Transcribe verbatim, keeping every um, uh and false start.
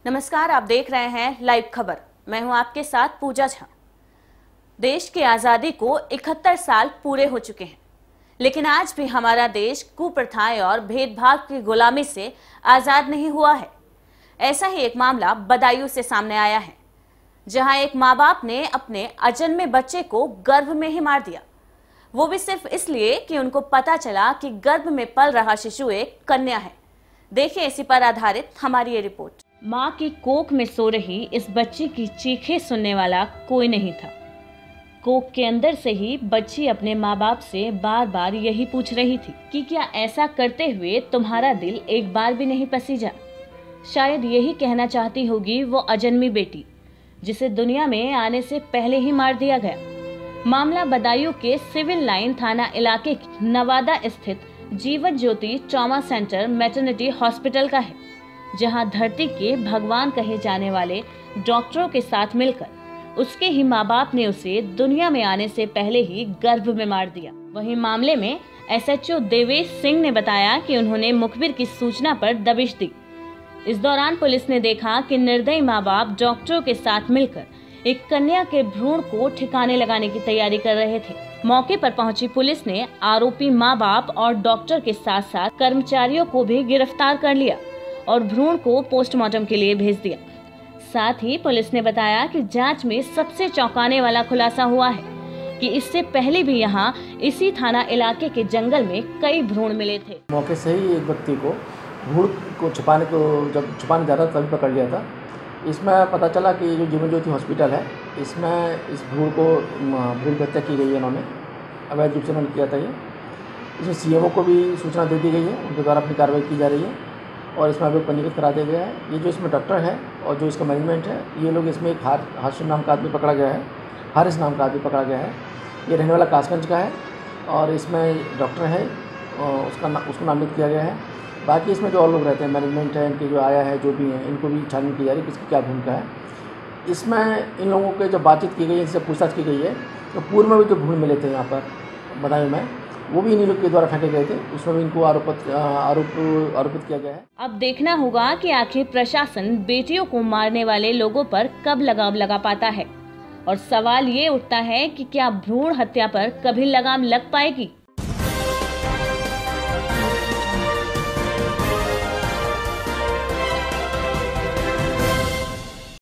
नमस्कार, आप देख रहे हैं लाइव खबर। मैं हूं आपके साथ पूजा झा। देश की आजादी को इकहत्तर साल पूरे हो चुके हैं, लेकिन आज भी हमारा देश कुप्रथाएं और भेदभाव की गुलामी से आजाद नहीं हुआ है। ऐसा ही एक मामला बदायूं से सामने आया है, जहां एक माँ बाप ने अपने अजन्मे बच्चे को गर्भ में ही मार दिया, वो भी सिर्फ इसलिए कि उनको पता चला कि गर्भ में पल रहा शिशु एक कन्या है। देखिए इसी पर आधारित हमारी ये रिपोर्ट। माँ की कोख में सो रही इस बच्ची की चीखें सुनने वाला कोई नहीं था। कोख के अंदर से ही बच्ची अपने माँ बाप से बार बार यही पूछ रही थी कि क्या ऐसा करते हुए तुम्हारा दिल एक बार भी नहीं पसीजा। शायद यही कहना चाहती होगी वो अजन्मी बेटी, जिसे दुनिया में आने से पहले ही मार दिया गया। मामला बदायूं के सिविल लाइन थाना इलाके की नवादा स्थित Jeevan Jyoti trauma centre maternity hospital का है, जहां धरती के भगवान कहे जाने वाले डॉक्टरों के साथ मिलकर उसके ही माँ बाप ने उसे दुनिया में आने से पहले ही गर्भ में मार दिया। वहीं मामले में एसएचओ देवेश सिंह ने बताया कि उन्होंने मुखबिर की सूचना पर दबिश दी। इस दौरान पुलिस ने देखा कि निर्दयी माँ बाप डॉक्टरों के साथ मिलकर एक कन्या के भ्रूण को ठिकाने लगाने की तैयारी कर रहे थे। मौके पर पहुंची पुलिस ने आरोपी माँ बाप और डॉक्टर के साथ साथ कर्मचारियों को भी गिरफ्तार कर लिया और भ्रूण को पोस्टमार्टम के लिए भेज दिया। साथ ही पुलिस ने बताया कि जांच में सबसे चौंकाने वाला खुलासा हुआ है कि इससे पहले भी यहां इसी थाना इलाके के जंगल में कई भ्रूण मिले थे। मौके से ही एक व्यक्ति को भ्रूण को छुपाने को जब छुपाने जा रहा था तभी पकड़ लिया था। इसमें पता चला कि जो जीवन ज्योति हॉस्पिटल है, इसमें इस भ्रूण को भ्रूण हत्या की गई है। इन्होंने अवैध रूप से उन्होंने किया था। ये इसमें सीएमओ को भी सूचना दे दी गई है, उनके द्वारा अपनी कार्रवाई की जा रही है और इसमें अभी पंजीकृत करा दिया गया है। ये जो इसमें डॉक्टर है और जो इसका मैनेजमेंट है, ये लोग इसमें एक हार हारिस नाम का आदमी पकड़ा गया है हारिस नाम का आदमी पकड़ा गया है। ये रहने वाला कासगंज का है और इसमें डॉक्टर है, उसका ना, उसको नामित किया गया है। बाकी इसमें जो और लोग रहते हैं, मैनेजमेंट है, इनके जो आया है, जो भी हैं, इनको भी छानबीन की जा रही है किसकी क्या भूमिका है। इसमें इन लोगों के जब बातचीत की गई, इनसे पूछताछ की गई है, तो पूर्व में भी जो भ्रूण मिले थे यहाँ पर बदायूं में, वो भी इन्हीं लोग के द्वारा फेंके गए थे। उसमें भी इनको आरोपित आरोप आरोपित किया गया है। अब देखना होगा कि आखिर प्रशासन बेटियों को मारने वाले लोगों पर कब लगाम लगा पाता है, और सवाल ये उठता है कि क्या भ्रूण हत्या पर कभी लगाम लग पाएगी।